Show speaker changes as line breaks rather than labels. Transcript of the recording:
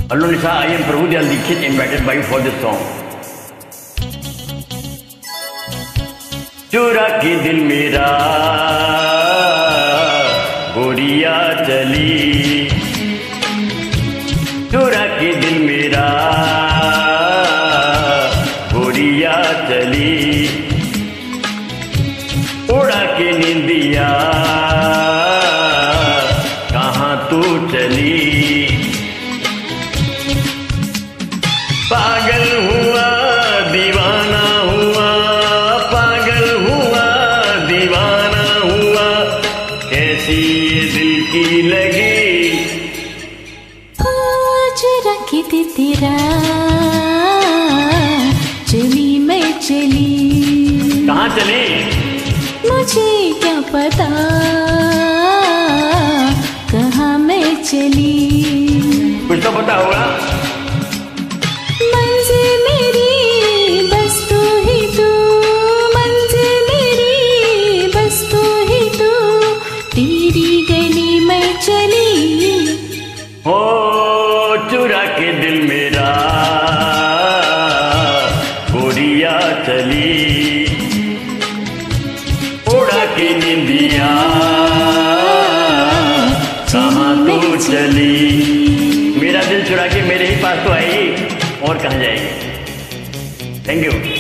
Hello Nisa, I am Prabhu Dayal Dikshit, invited by you for this song. चुरा के दिल मेरा गोरिया चली, चुरा के दिल मेरा गोरिया चली, उड़ा के निंदिया कहाँ तू चली। पागल हुआ दीवाना हुआ, पागल हुआ दीवाना हुआ, कैसी ये दिल की लगी।
चुरा के दिल तेरा चली मैं चली।
कहाँ चली?
मुझे क्या पता कहाँ मैं चली।
कुछ तो पता होगा।
मंजिल मेरी बस तू ही तू, मंजिल मेरी बस तू ही तू, तेरी गली में चली।
हो चुरा के दिल मेरा गोरिया चली, उड़ा के निंदिया कहाँ तू चली। मेरा दिल चुरा के मेरे ही पास तो आएगी और कहाँ जाएगी। Thank you.